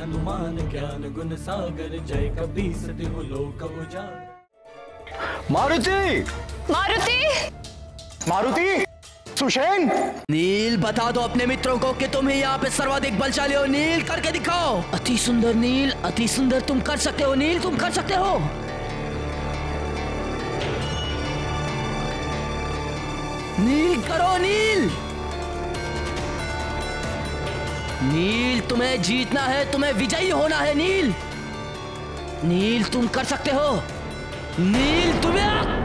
हनुमान ज्ञान गुण सागर, जय कपीस तिहु लोक उजागर। मारुति! मारुति! मारुति! सुषेण! नील, बता दो अपने मित्रों को कि तुम ही यहाँ पे सर्वाधिक बलशाली हो। नील, करके दिखाओ। अति सुंदर नील, अति सुंदर। तुम कर सकते हो नील, तुम कर सकते हो। नील, करो नील। नील, तुम्हें जीतना है, तुम्हें विजयी होना है नील। नील, तुम कर सकते हो। नील, तुम्हें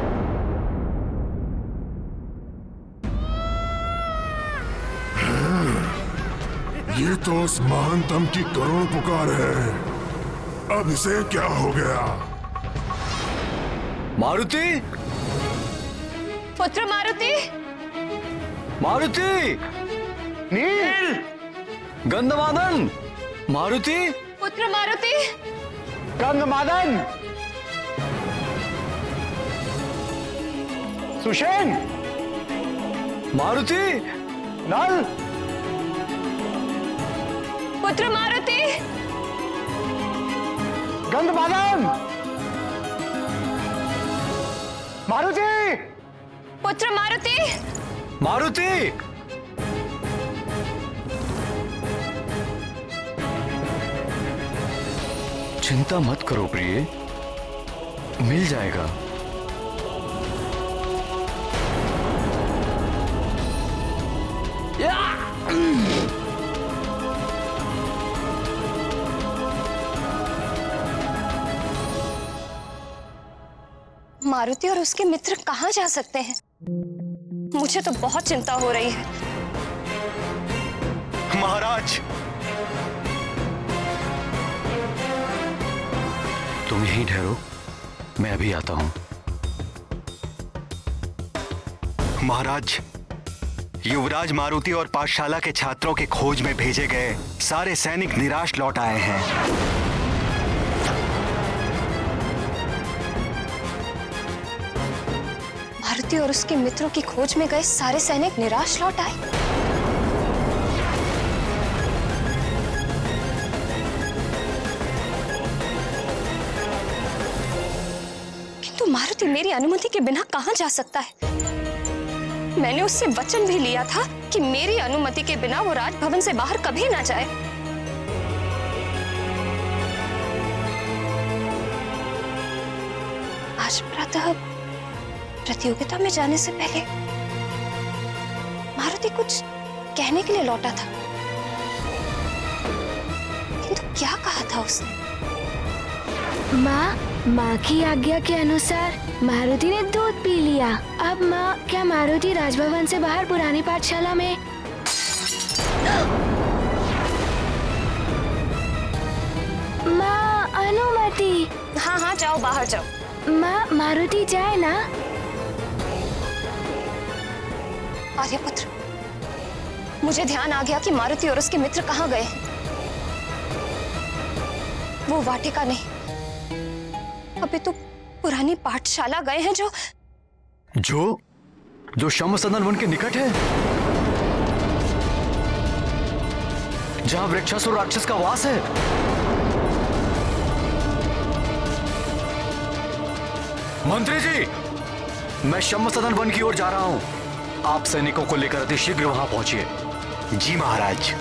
ये तो उस महानतम की करुण पुकार है। अब इसे क्या हो गया? मारुति! पुत्र मारुति! मारुति! नील! गंधमादन! मारुति! पुत्र मारुति! गंधमादन! सुषेण! मारुति! नल! पुत्र मारुति! गंधमादन! मारुति! पुत्र मारुति! मारुति! चिंता मत करो प्रिय, मिल जाएगा। मारुति और उसके मित्र कहाँ जा सकते हैं? मुझे तो बहुत चिंता हो रही है। महाराज, तुम यहीं ठहरो, मैं अभी आता हूं। महाराज, युवराज मारुति और पाठशाला के छात्रों के खोज में भेजे गए सारे सैनिक निराश लौट आए हैं। मारुति और उसके मित्रों की खोज में गए सारे सैनिक निराश लौट आए। किंतु मारुति मेरी अनुमति के बिना कहां जा सकता है? मैंने उससे वचन भी लिया था कि मेरी अनुमति के बिना वो राजभवन से बाहर कभी ना जाए। आज प्रातः प्रतियोगिता में जाने से पहले मारुति कुछ कहने के लिए लौटा था, किंतु क्या कहा था उसने? माँ की आज्ञा के अनुसार मारुति ने दूध पी लिया। अब माँ, क्या मारुति राजभवन से बाहर पुरानी पाठशाला में? माँ, अनुमति। हाँ हाँ, जाओ, बाहर जाओ। माँ, मारुति जाए ना? आर्यपुत्र, मुझे ध्यान आ गया कि मारुति और उसके मित्र कहाँ गए हैं। वो वाटिका नहीं, अभी तो पुरानी पाठशाला गए हैं, जो शमसदन वन के निकट है, जहां वृक्षासुर राक्षस का वास है। मंत्री जी, मैं शमसदन वन की ओर जा रहा हूं। आप सैनिकों को लेकर अति शीघ्र वहां पहुंचिए। जी महाराज।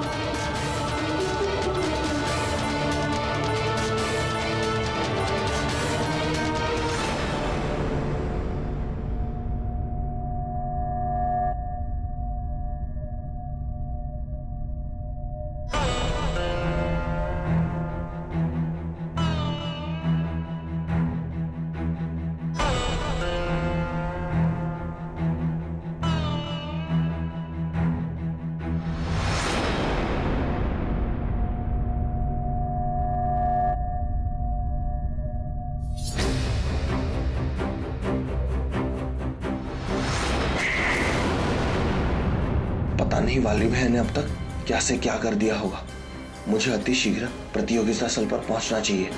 पता नहीं वाली बहन ने अब तक क्या से क्या कर दिया होगा। मुझे अति शीघ्र प्रतियोगिता स्थल पर पहुंचना चाहिए।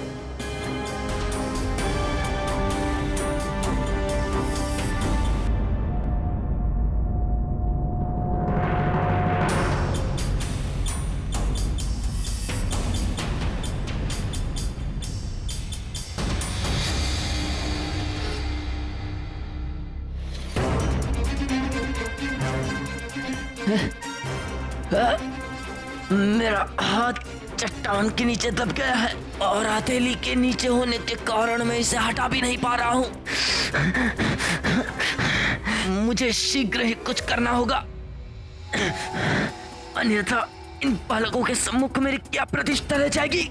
मेरा हाथ चट्टान के नीचे दब गया है और हथेली के नीचे होने के कारण मैं इसे हटा भी नहीं पा रहा हूँ। मुझे शीघ्र ही कुछ करना होगा, अन्यथा इन बालकों के सम्मुख मेरी क्या प्रतिष्ठा रह जाएगी।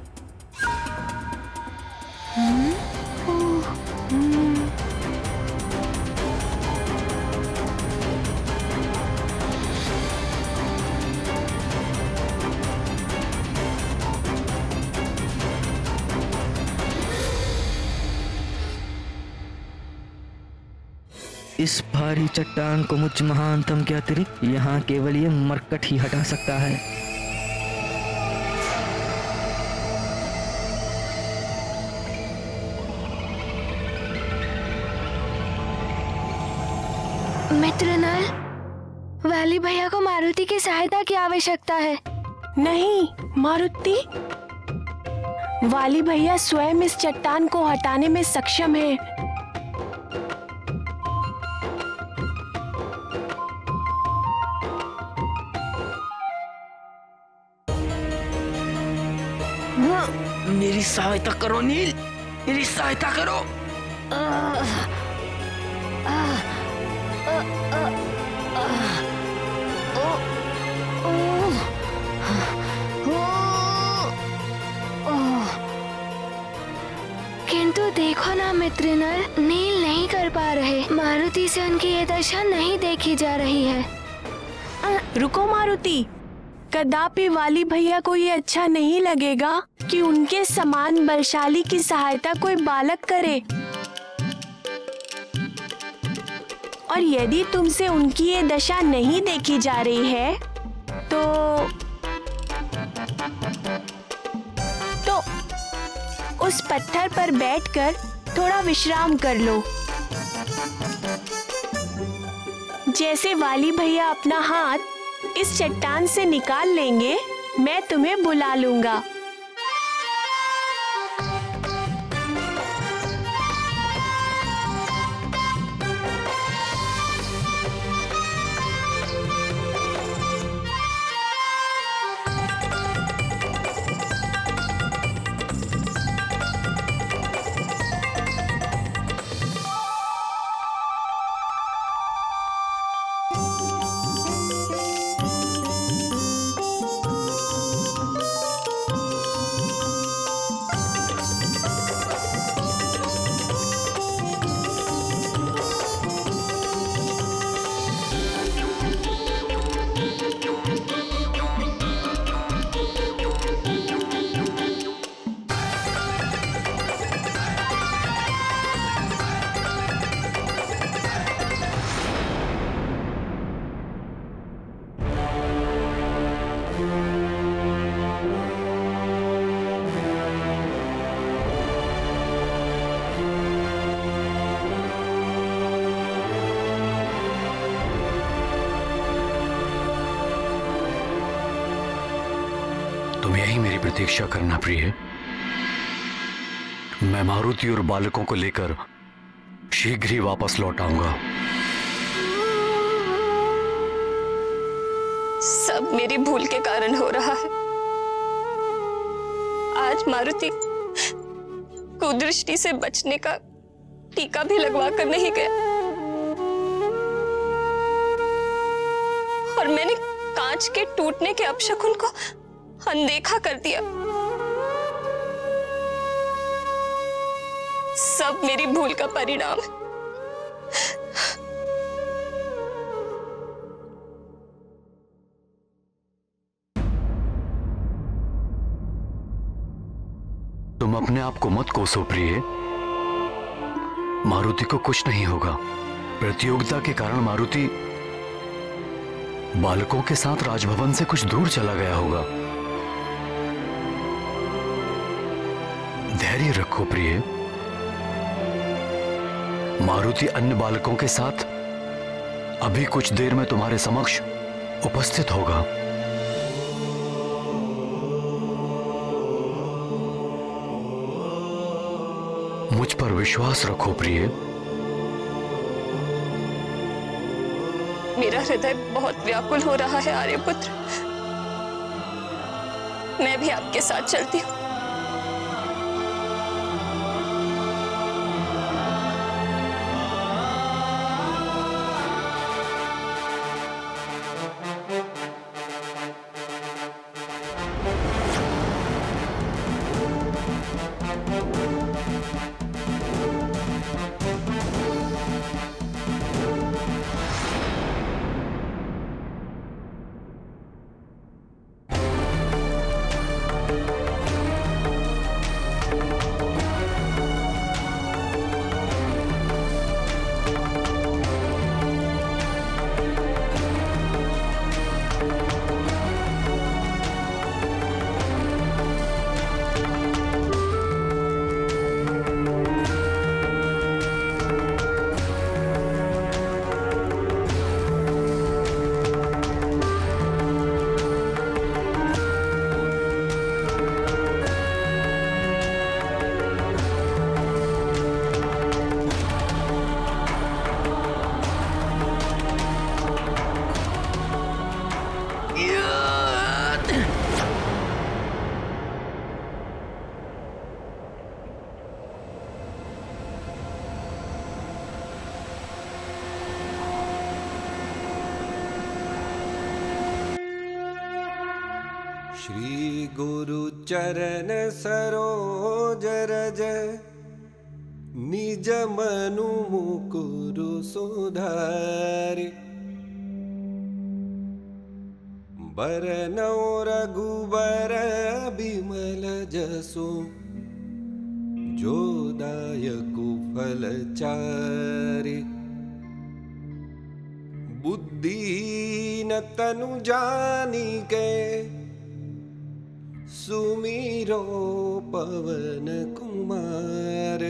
इस भारी चट्टान को मुझ महानतम के अतिरिक्त यहाँ केवल ये मरकट ही हटा सकता है। मित्र नल, वाली भैया को मारुति की सहायता की आवश्यकता है। नहीं मारुति, वाली भैया स्वयं इस चट्टान को हटाने में सक्षम है। मेरी सहायता करो नील, मेरी सहायता करो। किंतु देखो ना मित्र नल, नील नहीं कर पा रहे। मारुति से उनकी ये दशा नहीं देखी जा रही है। रुको मारुति, कदापि वाली भैया को ये अच्छा नहीं लगेगा कि उनके समान बलशाली की सहायता कोई बालक करे। और यदि तुमसे उनकी ये दशा नहीं देखी जा रही है तो उस पत्थर पर बैठकर थोड़ा विश्राम कर लो। जैसे वाली भैया अपना हाथ इस चट्टान से निकाल लेंगे, मैं तुम्हें बुला लूंगा। तुम यही मेरी प्रतीक्षा करना प्रिय। मैं मारुति और बालकों को लेकर शीघ्र ही वापस लौट आऊंगा। सब मेरी भूल के कारण हो रहा है। आज मारुति कुदृष्टि से बचने का टीका भी लगवा कर नहीं गया और मैंने कांच के टूटने के अपशकुन को अनदेखा कर दिया। सब मेरी भूल का परिणाम है। तुम अपने आप को मत कोसो प्रिय। मारुति को कुछ नहीं होगा। प्रतियोगिता के कारण मारुति बालकों के साथ राजभवन से कुछ दूर चला गया होगा। धैर्य रखो प्रिय। मारुति अन्य बालकों के साथ अभी कुछ देर में तुम्हारे समक्ष उपस्थित होगा। मुझ पर विश्वास रखो प्रिय। मेरा हृदय बहुत व्याकुल हो रहा है आर्यपुत्र। मैं भी आपके साथ चलती हूँ। श्री गुरु चरण सरोज रज निज मनु मुकुरु सुधारि बरनौ रघुबर बिमल जसु जो दायकु फल चारि बुद्धिहीन तनु जानिके सुमिरो पवन कुमार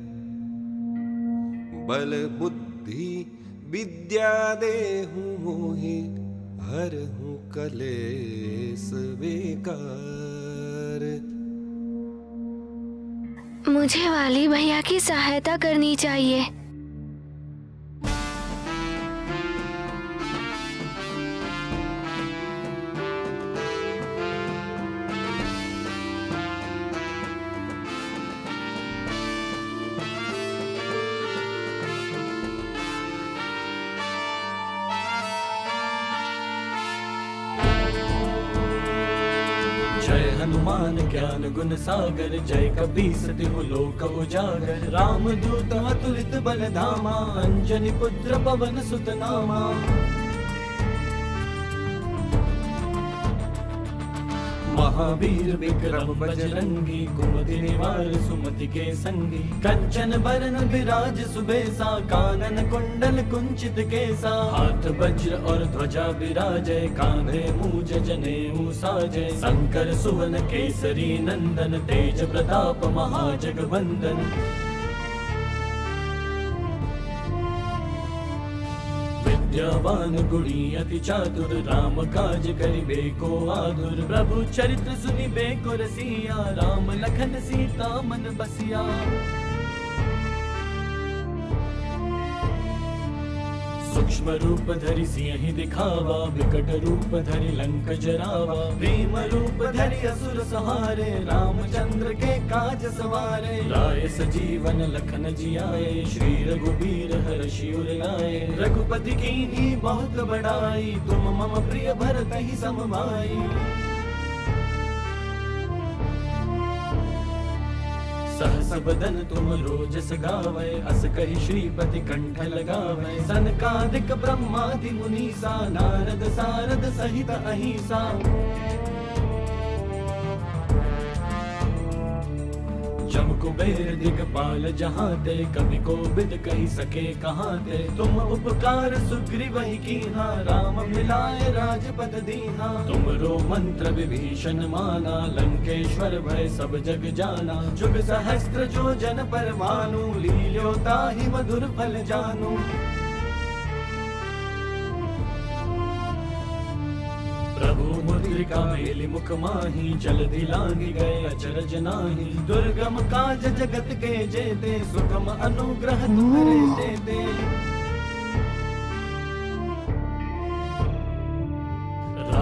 बल बुद्धि विद्या देहु मोहि हरहु कलेस बेकार। मुझे वाली भैया की सहायता करनी चाहिए। जय हनुमान ज्ञान गुण सागर जय कपीस तिहु लोक उजागर राम दूत अतुलित बल धामा अंजनी पुत्र पवन सुत नामा। महावीर विक्रम बजरंगी कुमति निवार सुमति के संगी कंचन बरन विराज सुबेसा कानन कुंडल कुंचित केसा हाथ वज्र और ध्वजा विराजय कांधे मूज जनेऊ साजय शंकर सुवन केसरी नंदन तेज प्रताप महाजगवंदन। विद्यावान गुणी अति चातुर राम काज करिबे को आतुर प्रभु चरित्र सुनिबे को रसिया राम लखन सीता मन बसिया। सूक्ष्म रूप धरि सिंहि दिखावा विकट रूप धरि लंक जरावा भीम रूप धरि असुर सहारे रामचंद्र के काज सवारे लाए सजीवन लखन जियाए श्री रघुबीर हर्षि उर लाए रघुपति कीन्ही बहुत बड़ाई तुम मम प्रिय भरत ही सम भाई। सहस बदन तुम रोजस गावै अस कहि श्रीपति कंठ लगावै सनकादिक ब्रह्मादि मुनीसा नारद सारद सहित अहिसा। जम कुबेर दिगपाल जहाते कवि कोविद कहि सके कहाते तुम उपकार सुग्रीवहि कीन्हा राम मिलाए राजपद दीन्हा। तुमरो मंत्र विभीषण माना लंकेश्वर भय सब जग जाना जुग सहस्त्र जो जन पर भानु लील्यो ताहि मधुर फल जानू। प्रभु मुद्रिका मेलि मुख माहि जलधि लांघि गए अचरज नाहि दुर्गम काज जगत के जेते सुगम अनुग्रह तुम्हारे देते।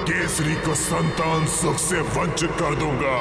केसरी को संतान सुख से वंचित कर दूंगा।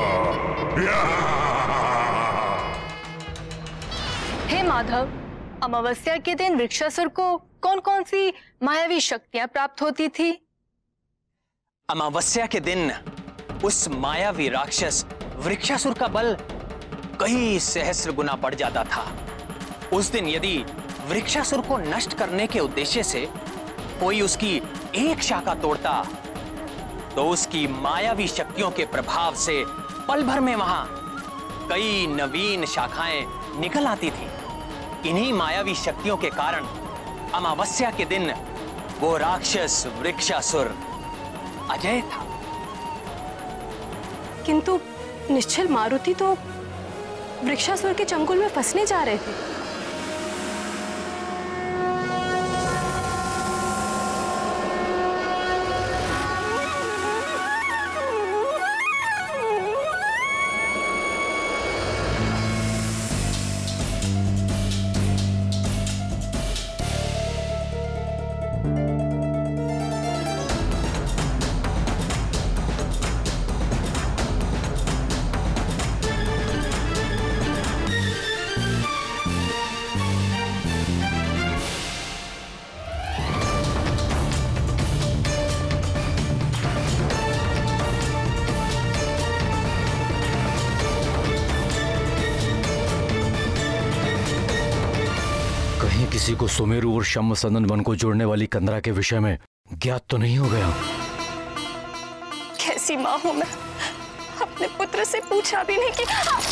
हे माधव, अमावस्या के दिन वृक्षासुर को कौन कौन सी मायावी शक्तियां प्राप्त होती थी? अमावस्या के दिन उस मायावी राक्षस वृक्षासुर का बल कई सहस्र गुना बढ़ जाता था। उस दिन यदि वृक्षासुर को नष्ट करने के उद्देश्य से कोई उसकी एक शाखा तोड़ता तो उसकी मायावी शक्तियों के प्रभाव से पल भर में वहां कई नवीन शाखाएं निकल आती थी। इन्हीं मायावी शक्तियों के कारण अमावस्या के दिन वो राक्षस वृक्षासुर अजय था। किंतु निश्चल मारुति तो वृक्षासुर के चंगुल में फंसने जा रहे थे। किसी को सुमेरु और शम्मसंदन वन को जोड़ने वाली कंदरा के विषय में ज्ञात तो नहीं हो गया? कैसी माँ हूं मैं, अपने पुत्र से पूछा भी नहीं कि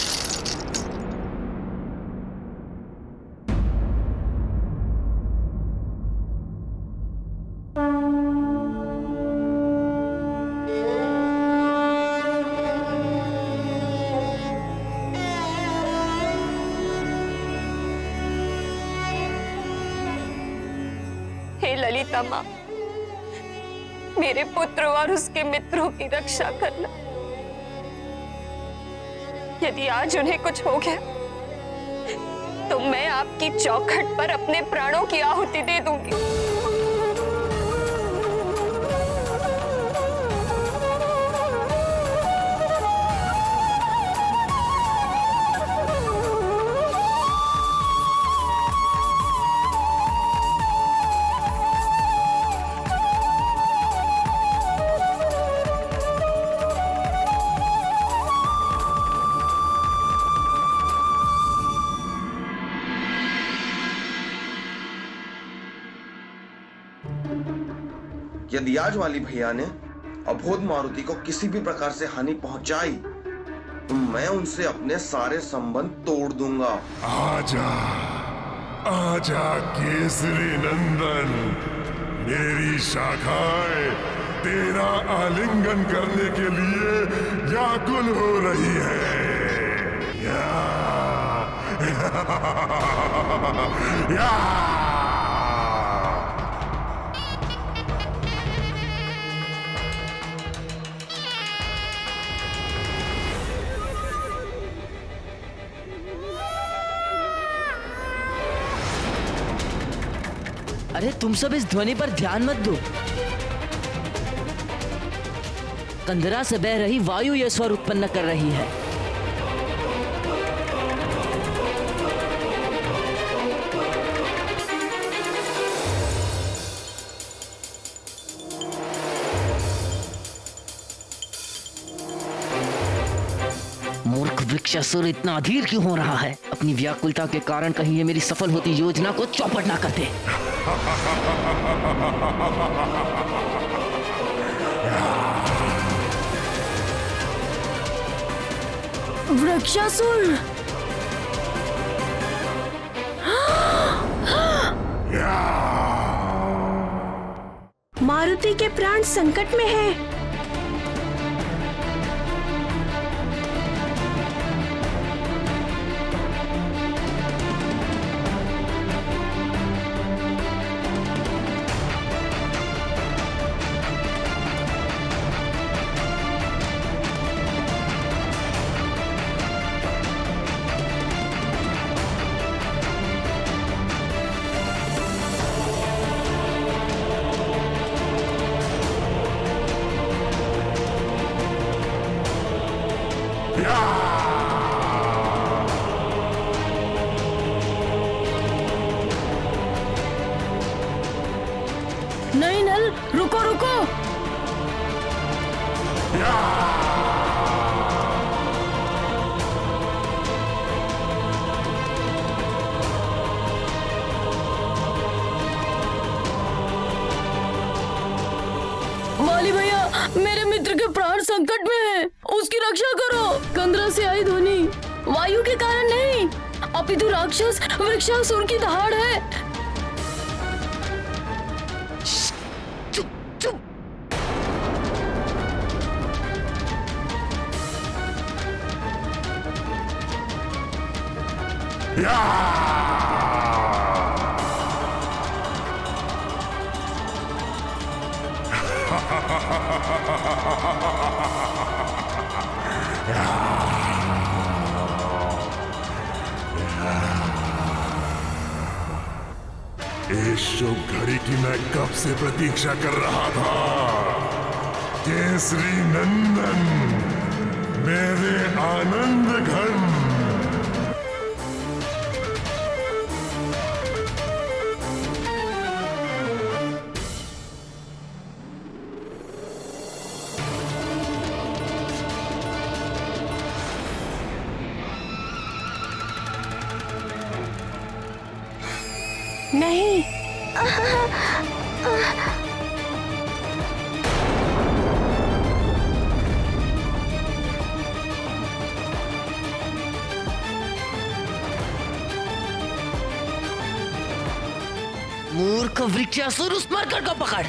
ललिता माँ, मेरे पुत्र और उसके मित्रों की रक्षा करना। यदि आज उन्हें कुछ हो गया तो मैं आपकी चौखट पर अपने प्राणों की आहुति दे दूंगी। यदि आज वाली भैया ने अबोध मारुति को किसी भी प्रकार से हानि पहुंचाई तो मैं उनसे अपने सारे संबंध तोड़ दूंगा। आजा, आजा केसरी नंदन, मेरी शाखाएं तेरा आलिंगन करने के लिए व्याकुल हो रही है। अरे तुम सब इस ध्वनि पर ध्यान मत दो। कंदरा से बह रही वायु यह स्वर उत्पन्न कर रही है। मूर्ख वृक्षासुर इतना अधीर क्यों हो रहा है? अपनी व्याकुलता के कारण कहीं ये मेरी सफल होती योजना को चौपट ना कर दे। वृक्षासुर! मारुति के प्राण संकट में हैं। राहुल, रुको रुको। माली भैया, मेरे मित्र के प्राण संकट में हैं, उसकी रक्षा करो। कंदरा से आई ध्वनि वायु के कारण नहीं, अपितु राक्षस वृक्षासुर की दहाड़ है। चुप चुप। इस शुभ घड़ी की मैं कब से प्रतीक्षा कर रहा था। केसरी नंदन, मेरे आनंद घन। नहीं। मूर्ख वृक्षासुर, उस मरकट को पकड़।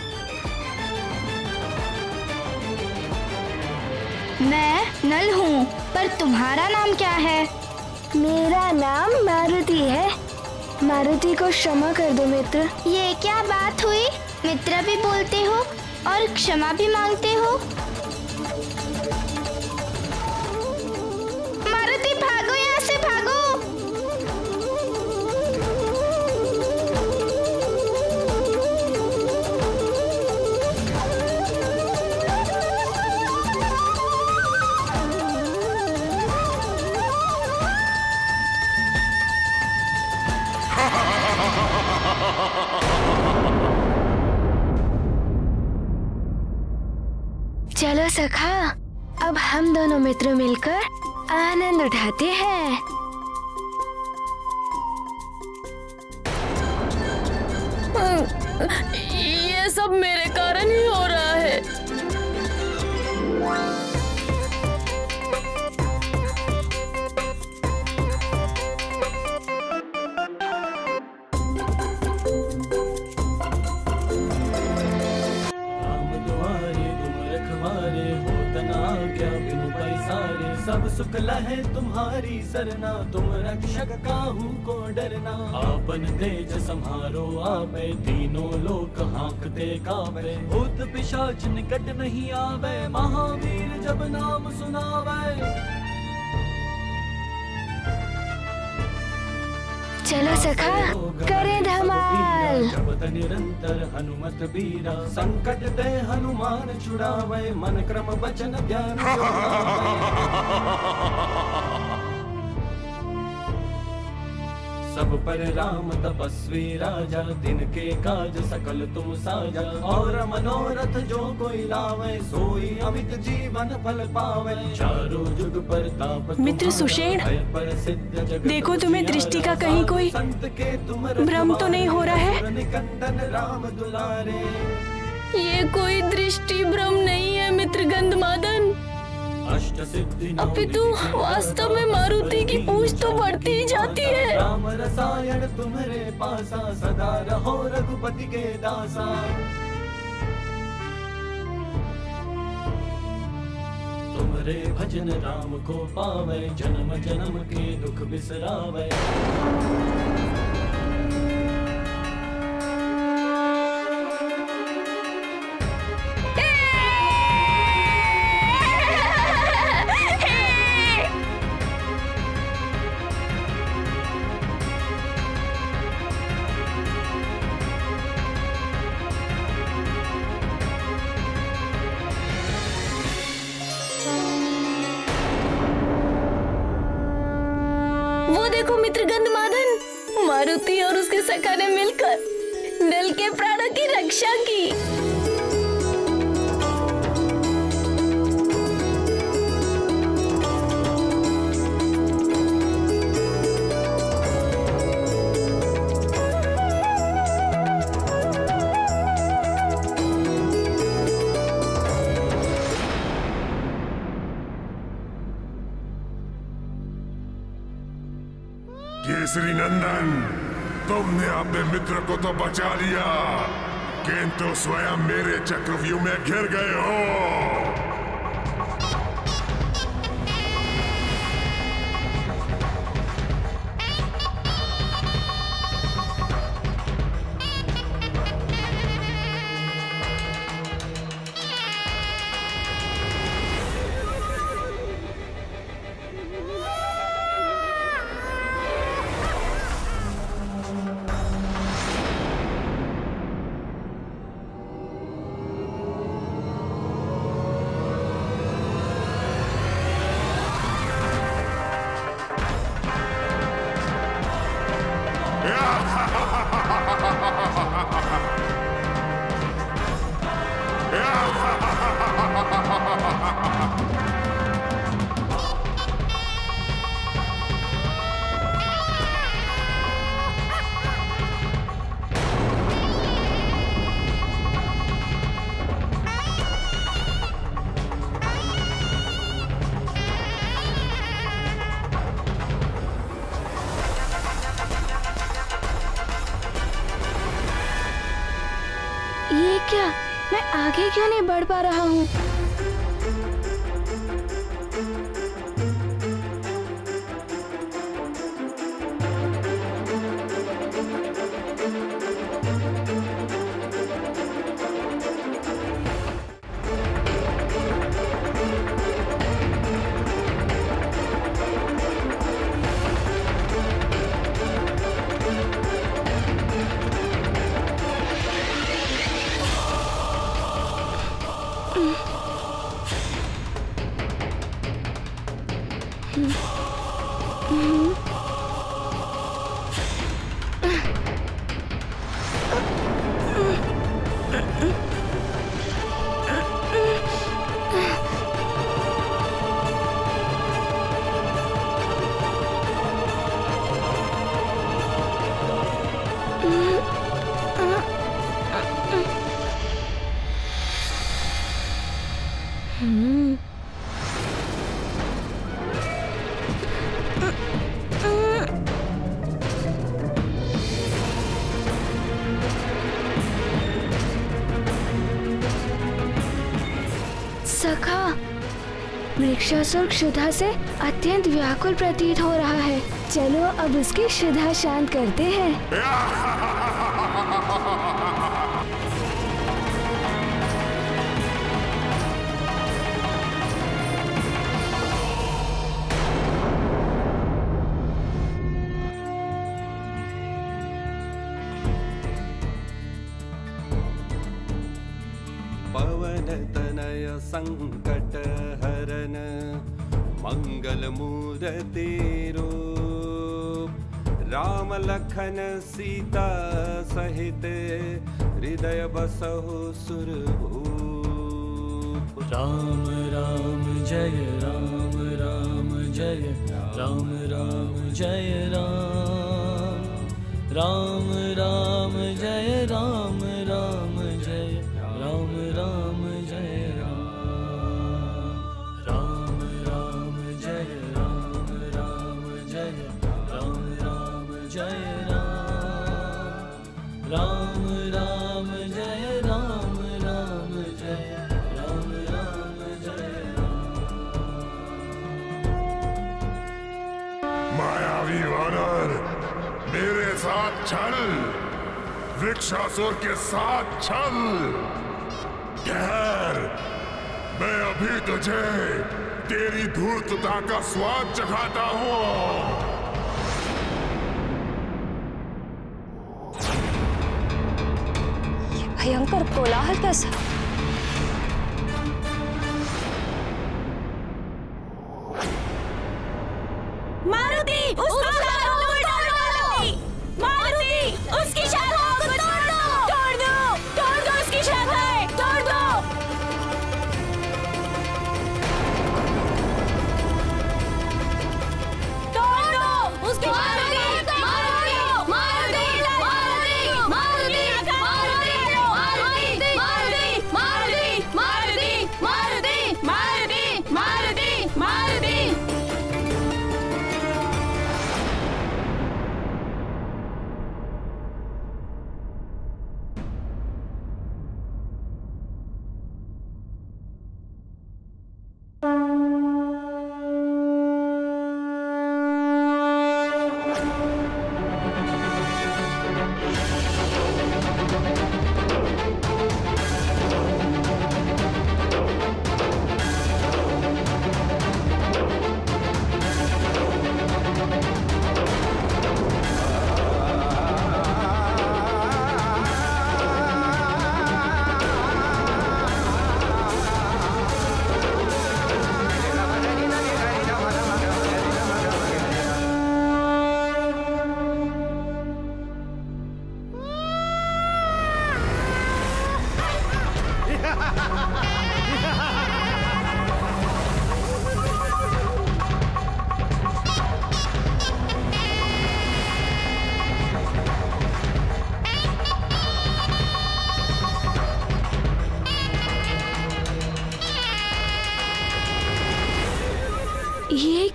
मैं नल हूँ, पर तुम्हारा नाम क्या है? मेरा नाम मारुति है। मारुति को क्षमा कर दो मित्र। ये क्या बात हुई? मित्र भी बोलते हो और क्षमा भी मांगते हो। मारुति भागो, यहाँ से भागो। चलो सखा, अब हम दोनों मित्र मिलकर आनंद उठाते हैं। ये सब मेरे कारण ही हो रहा है। सब सुख लहे तुम्हारी सरना, तुम रक्षक काहू को डरना। आपन तेज संहारो आवे, तीनों लोक हाँकते कावे। भूत पिशाच निकट नहीं आवे, महावीर जब नाम सुनावे। चलो सखा, करें धमाल। जपत निरंतर हनुमत बीरा, संकट ते हनुमान छुड़ावे। मन क्रम वचन ध्यान सब पर राम तपस्वी राजा, दिन के काज सकल तुम साजा। और मनोरथ जो कोई लावे, सोई अमित जीवन फल पावे। चारों जुग पर ताप मित्र सुषेण, देखो तुम्हें दृष्टि का कहीं कोई भ्रम तो नहीं हो रहा है? निकंदन राम दुलारे। ये कोई दृष्टि भ्रम नहीं है मित्र गंधमादन, अपितु वास्तव में मारुति की पूछ तो बढ़ती ही जाती है। राम रसायन तुम्हारे पासा, सदा रहो रघुपति के दासा। तुमरे भजन राम को पावे, जन्म जन्म के दुख बिसरावे। वो देखो मित्र गंधमादन, मारुति और उसके सखा ने मिलकर नल के प्राण की रक्षा की। केसरी नंदन, तुमने अपने मित्र को तो बचा लिया, किंतु स्वयं मेरे चक्रव्यूह में घिर गए हो। ये क्या, मैं आगे क्यों नहीं बढ़ पा रहा हूँ? सखा, वृक्षासुर क्षुधा से अत्यंत व्याकुल प्रतीत हो रहा है। चलो अब उसकी क्षुधा शांत करते हैं। पवन तनय संकट हरन मंगल मूर्ति रूप, राम लखन सीता सहित हृदय बसहु सुरभूप। राम राम जय राम, राम जय राम, राम जय राम, राम राम जय राम, राम जय राम, राम जय राम, राम राम जय राम, राम जय राम, राम जय राम, राम राम जय राम, राम जय राम, राम जय राम। मायावी वानर, मेरे साथ चल, वृक्षासुर के साथ चल। ठहर, मैं अभी तुझे तेरी धूर्तता का स्वाद चखाता हूँ। ये भयंकर कोलाहल कैसा? मारुति, उसकी शाखाओं को तोड़ दो! मारुति, उसकी शाखाओं को तोड़ दो! तोड़ दो!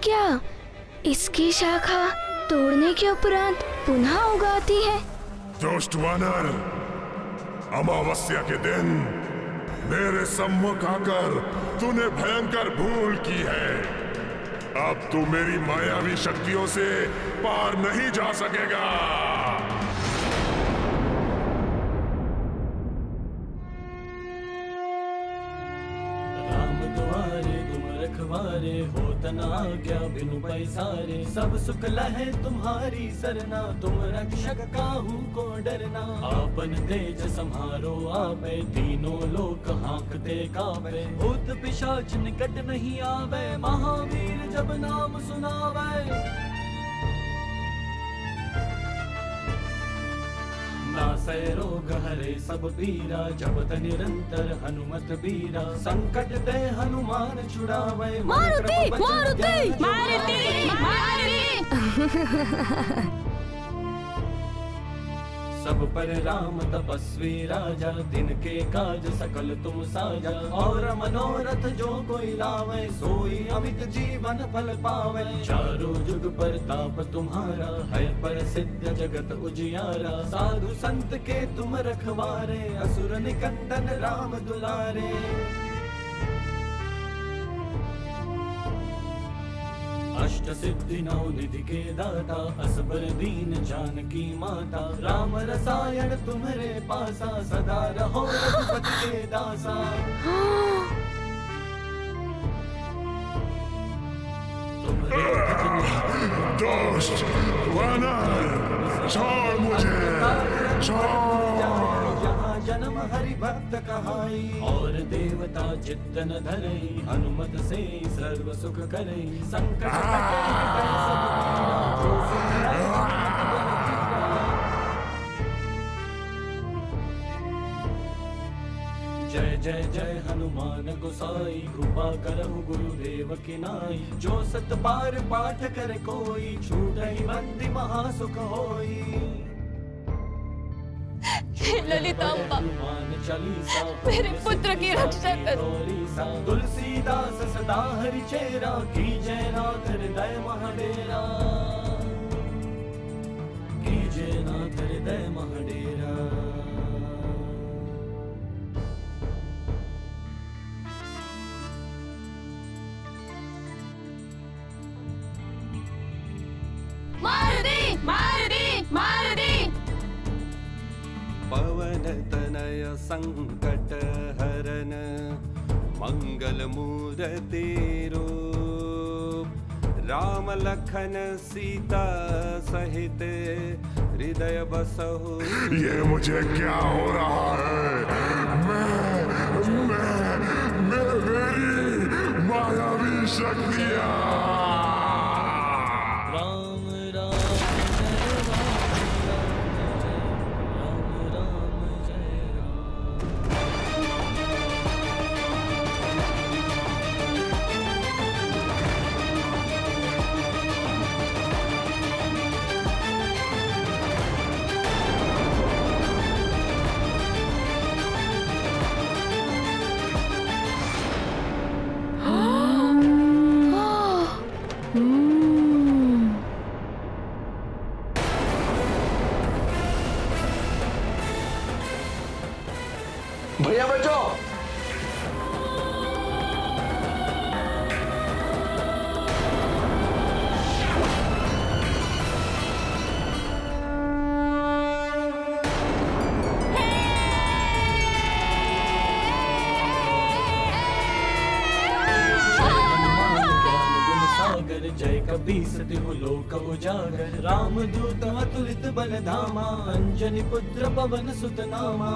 क्या इसकी शाखा तोड़ने के उपरांत पुनः उगाती है? दुष्ट वानर, अमावस्या के दिन मेरे सम्मुख आकर तूने भयंकर भूल की है। अब तू मेरी मायावी शक्तियों से पार नहीं जा सकेगा। रखवारे हो तना क्या बिनु पैसारे, सब सुख लहे तुम्हारी सरना, तुम रक्षक काहू को डरना। आपन तेज संहारो आपे, तीनों लोक हाँकते कावे, भूत पिशाच निकट नहीं आवे, महावीर जब नाम सुनावे। नासै रोग हरे सब पीरा, जपत निरंतर हनुमत बीरा, संकट ते हनुमान छुड़ावे। मारुति मारुति मारुति मारुति। सब पर राम तपस्वी राजा, दिन के काज सकल तुम साजा, और मनोरथ जो कोई लावे, सोई अमित जीवन फल पावे। चारों जुग पर ताप तुम्हारा, है पर सिद्ध जगत उजियारा, साधु संत के तुम रखवारे, असुर निकंदन राम दुलारे। अष्ट सिद्धि नौ निधि के दाता, असबर दीन जानकी माता, राम रसायन तुम्हारे पासा, सदा रहो रघुपति के दासा। दुष्ट वानर, छोड़ मुझे, छोड़। जन्म हरि भक्त कहाई, और देवता चित्तन धरई, हनुमत से सर्व सुख करई, संकट कटे मिटै सब पीरा, जो सुमिरै हनुमत बल बीरा। जय जय जय हनुमान गोसाई, कृपा करहु गुरुदेव की नाई, जो सत बार पाठ कर कोई, छूटहि बंदी महासुख होई। ललितांबा, मेरे पुत्र की रक्षा करो। तुलसीदास सदा हरि चेरा, कीजय नाथ हृदय महाडेरा, कीजय नाथ हृदय महाडेरा। मारुति मारुति मारुति। पवन तनय संकट हरन, मंगल मूर्ति रूप, राम लखन सीता सहित हृदय बसहु। ये मुझे क्या हो रहा है? मेरी मायावी शक्तियाँ। भैया बचो। जय कपीस तिहु लोक उजागर, राम दूत अतुलित बल धामा, अंजनी पुत्र पवन सुत नामा।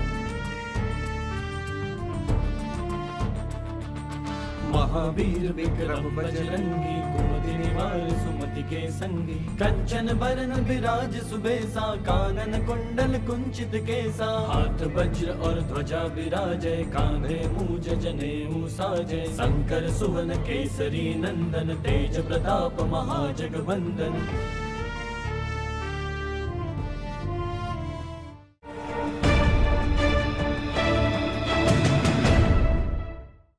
महावीर विक्रम बजरंगी, कुमति निवार सुमति के संगी, कंचन बरन विराज सुबेसा, कानन कुंडल कुंचित केसा, हाथ वज्र और ध्वजा विराजय, कांधे मूज जनेऊ साजय, शंकर सुवन केसरी नंदन, तेज प्रताप महाजगवंदन।